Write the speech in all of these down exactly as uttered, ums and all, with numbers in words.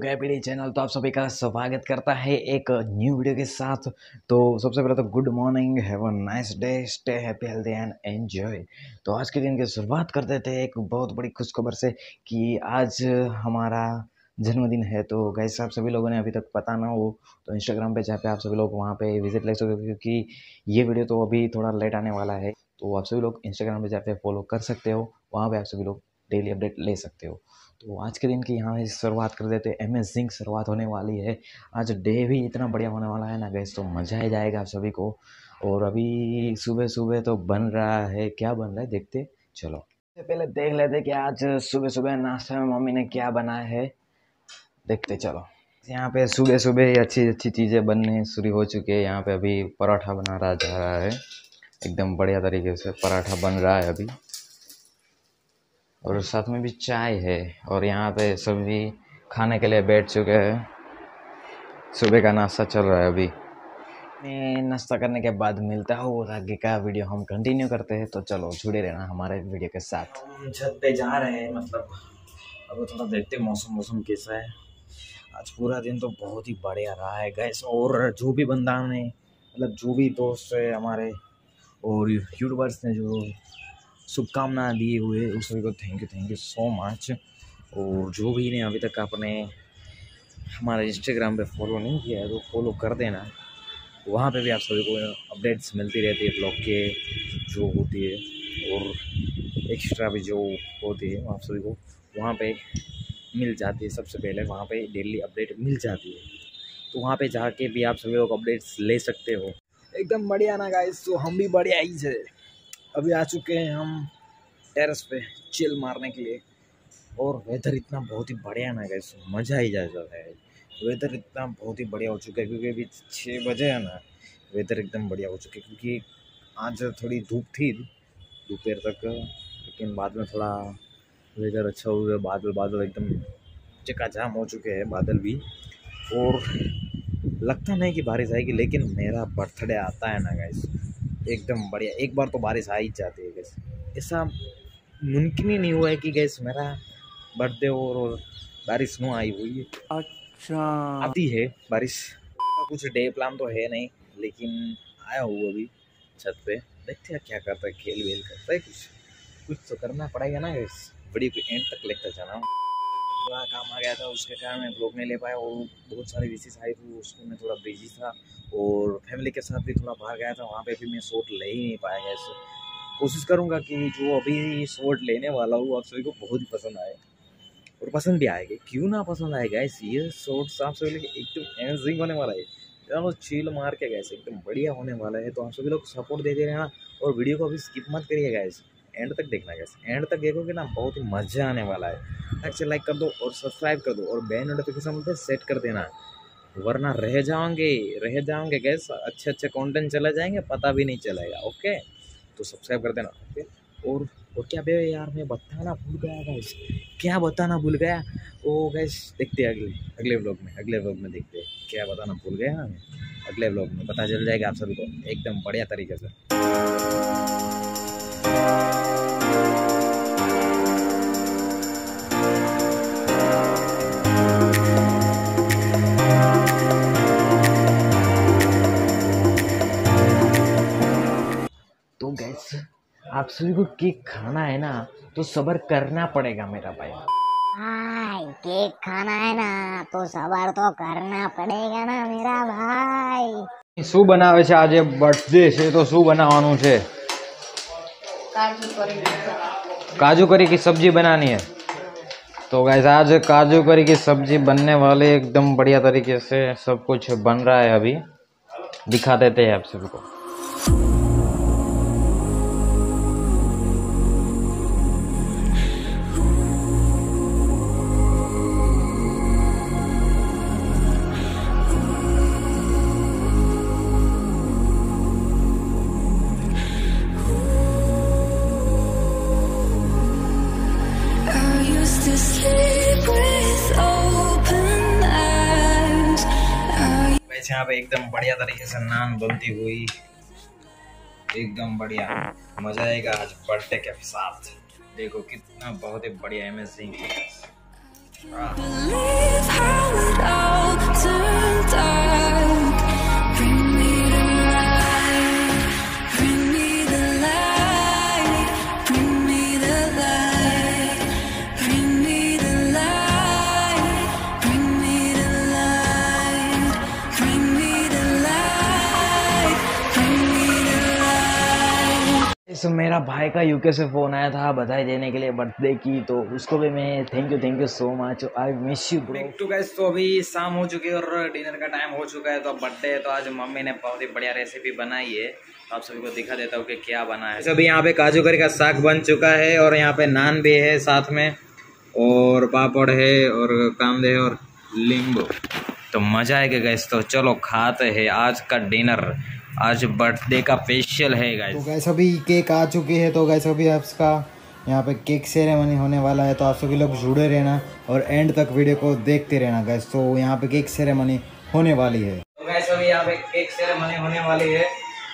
कैपीडी channel. तो आप सभी का स्वागत करता है एक न्यू वीडियो के साथ। तो सबसे पहले तो good morning, have a nice day, stay happy, healthy and enjoy. तो आज के दिन की शुरुआत कर देते हैं एक बहुत बड़ी खुशखबर से कि आज हमारा जन्मदिन है। तो गाइस आप सभी लोगों ने अभी तक पता ना हो तो इंस्टाग्राम पे जहाँ पे आप सभी लोग वहाँ पे विजिट ले सकते हो, क्योंकि ये वीडियो तो अभी थोड़ा लेट आने वाला है। तो आप सभी लोग इंस्टाग्राम पे जाके फॉलो कर सकते हो, वहाँ पे आप सभी लोग डेली अपडेट ले सकते हो। तो आज के दिन की यहाँ से शुरुआत कर देते हैं। अमेजिंग शुरुआत होने वाली है, आज डे भी इतना बढ़िया होने वाला है ना गैस, तो मज़ा ही जाएगा आप सभी को। और अभी सुबह सुबह तो बन रहा है, क्या बन रहा है देखते चलो। पहले देख लेते कि आज सुबह सुबह नाश्ते में मम्मी ने क्या बनाया है, देखते चलो। यहाँ पे सुबह सुबह ही अच्छी अच्छी चीज़ें बनने शुरू हो चुकी है। यहाँ पे अभी पराठा बना रहा जा रहा है, एकदम बढ़िया तरीके से पराठा बन रहा है अभी, और साथ में भी चाय है। और यहाँ पे सभी खाने के लिए बैठ चुके हैं, सुबह का नाश्ता चल रहा है अभी। नाश्ता करने के बाद मिलता है और आगे का वीडियो हम कंटिन्यू करते हैं। तो चलो जुड़े रहना हमारे वीडियो के साथ। हम छत पे जा रहे हैं, मतलब अब थोड़ा देखते मौसम मौसम कैसा है। आज पूरा दिन तो बहुत ही बढ़िया रहा है गैस। और जो भी बंदा ने, मतलब जो भी दोस्त है हमारे और यूट्यूबर्स ने जो शुभकामना दिए हुए उस सभी को thank you thank you so much. और जो भी ने अभी तक आपने हमारे इंस्टाग्राम पे फॉलो नहीं किया है तो फॉलो कर देना, वहाँ पे भी आप सभी को अपडेट्स मिलती रहती है ब्लॉग के जो होती है, और एक्स्ट्रा भी जो होती है आप सभी को वहाँ पे मिल जाती है। सबसे पहले वहाँ पे डेली अपडेट मिल जाती है, तो वहाँ पे जाके भी आप सभी लोग अपडेट्स ले सकते हो। एकदम बढ़िया ना गाइस। तो हम भी बढ़िया ही है, अभी आ चुके हैं हम टेरेस पे चिल मारने के लिए। और वेदर इतना बहुत ही बढ़िया ना गाइस, मज़ा ही जा जाता है। वेदर इतना बहुत ही बढ़िया हो चुका है क्योंकि अभी छः बजे है ना, वेदर एकदम बढ़िया हो चुका है। क्योंकि आज थोड़ी धूप थी दोपहर तक, लेकिन बाद में थोड़ा वेदर अच्छा हो गया। बादल बादल एकदम चकाजाम हो चुके हैं बादल भी, और लगता नहीं कि बारिश आएगी, लेकिन मेरा बर्थडे आता है ना गाइस एकदम बढ़िया, एक बार तो बारिश आ ही जाती है गैस। ऐसा मुमकिन ही नहीं हुआ है कि गैस मेरा बर्थडे और, और बारिश न आई हुई है। अच्छा आती है बारिश, कुछ डे प्लान तो है नहीं, लेकिन आया हूँ अभी छत पे, देखते हैं क्या करता है, खेल वेल करता है, कुछ कुछ तो करना पड़ेगा ना गैस। वीडियो को एंड तक लेकर जाना। थोड़ा काम आ गया था, उसके कारण मैं ब्लॉग नहीं ले पाया, और बहुत सारी विशेष आई थी उसमें मैं थोड़ा बिजी था, और फैमिली के साथ भी थोड़ा बाहर गया था, वहाँ पे भी मैं शॉट ले ही नहीं पाया गया। कोशिश करूँगा कि जो अभी शॉट लेने वाला हूँ आप सभी को बहुत ही पसंद आए, और पसंद भी आएगी, क्यों ना पसंद आएगा। इस ये शॉट्स आप सभी लोग एकदम अमेजिंग होने वाला है, चलो चिल मार के गैस एकदम बढ़िया होने वाला है। तो आप सभी लोग सपोर्ट देते रहना, और वीडियो को अभी स्किप मत करिए गैस, एंड तक देखना गैस। एंड तक देखोगे ना बहुत ही मज़ा आने वाला है। अच्छे लाइक कर दो और सब्सक्राइब कर दो, और बेल नोटिफिकेशन पे सेट कर देना, वरना रह जाओगे रह जाओगे गैस, अच्छे अच्छे कंटेंट चले जाएंगे, पता भी नहीं चलेगा। ओके, तो सब्सक्राइब कर देना। ओके, और और क्या बे यार मैं बताना भूल गया गैस, क्या बताना भूल गया ओ गैस, देखते हैं अगले अगले व्लॉग में अगले व्लॉग में देखते हैं क्या बताना भूल गया ना मैं, अगले व्लॉग में पता चल जाएगा आप सभी को एकदम बढ़िया तरीके से। तो गैस आप सभी को केक खाना है ना, तो सब्र करना पड़ेगा मेरा भाई। भाई केक खाना है ना तो सबर तो करना पड़ेगा ना मेरा भाई। શું બનાવે છે આજે બર્થડે છે તો શું બનાવવાનું છે? काजू करी काजू करी की सब्जी बनानी है। तो गाइस आज काजू करी की सब्जी बनने वाली, एकदम बढ़िया तरीके से सब कुछ बन रहा है, अभी दिखा देते हैं आप सभी को। यहाँ पे एकदम बढ़िया तरीके से नान बनती हुई, एकदम बढ़िया मजा आएगा आज बर्थडे के साथ। देखो कितना बहुत ही बढ़िया amazing Believe how it all turned out. Bring me the light, bring me the light, bring me the light, bring me the light, bring me the light, bring me the light, bring me the light. So मेरा भाई का UK से phone आया था बधाई देने के लिए बर्थडे की, तो उसको भी मैं thank you thank you so much. I miss you bro. To guys, तो अभी शाम हो चुकी है और डिनर का टाइम हो चुका है। तो अब बर्थडे है, तो आज मम्मी ने बहुत ही बढ़िया रेसिपी बनाई है। तो आप सभी को दिखा देता हूँ कि क्या बना है। अभी यहाँ पे काजू करी का साग बन चुका है और यहाँ पे नान भी है साथ में, और पापड़ है और कांदे और नींबू। तो मजा आएगा गाइस। तो चलो खाते हैं आज का डिनर। आज बर्थडे का स्पेशल है गाइस। तो गैस अभी केक आ चुकी है। तो गैस अभी आपका यहाँ पे केक सेरेमनी होने वाला है, तो आप सभी लोग जुड़े रहना और एंड तक वीडियो को देखते रहना गैस। तो यहाँ पे केक सेरेमनी होने वाली है। तो गैस अभी यहाँ पे केक सेरेमनी होने वाली है।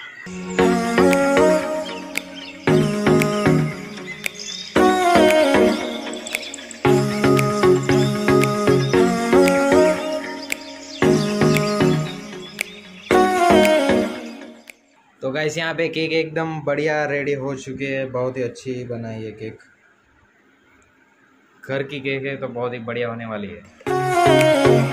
तो गाइस यहाँ पे केक एकदम बढ़िया रेडी हो चुकी है। बहुत ही अच्छी बनाई है केक, घर की केक है तो बहुत ही बढ़िया होने वाली है।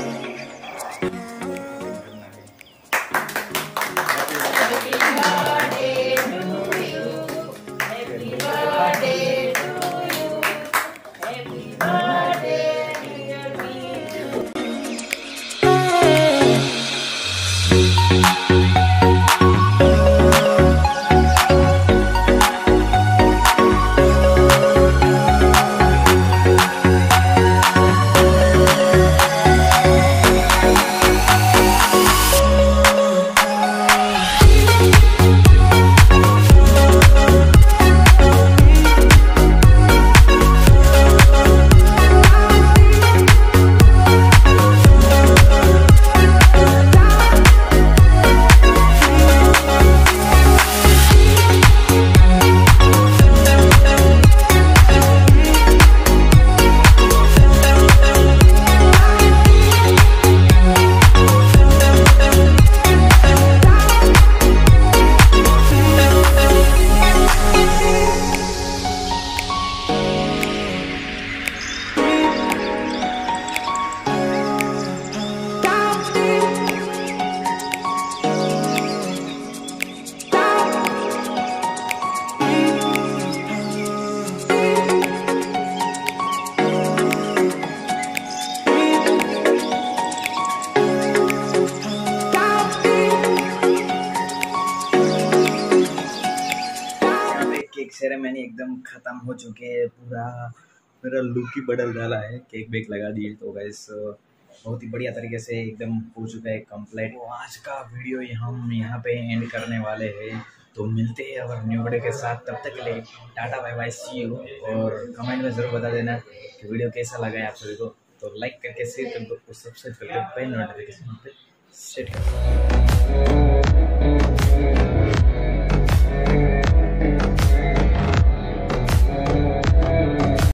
केक सेरेमनी एकदम खत्म हो चुके हैं। पूरा मेरा लुक ही बदल डाला है, केक बेक लगा दिए। तो गाइस बहुत ही बढ़िया तरीके से एकदम हो चुका है कंप्लीट। तो आज का वीडियो हम यहाँ पे एंड करने वाले हैं। तो मिलते हैं और न्यू वीडियो के साथ। तब तक के लिए tata bye bye, see you. और कमेंट में ज़रूर बता देना कि वीडियो कैसा लगा है आप सभी को। तो लाइक करके शेयर कर दो और सब्सक्राइब करके बेल नोटिफिकेशन पे सेट कर दो।